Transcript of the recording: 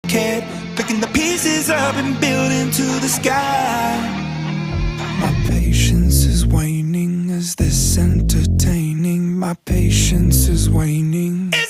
kid, picking the pieces up and building to the sky. My patience is waning. Is this entertaining? My patience is waning.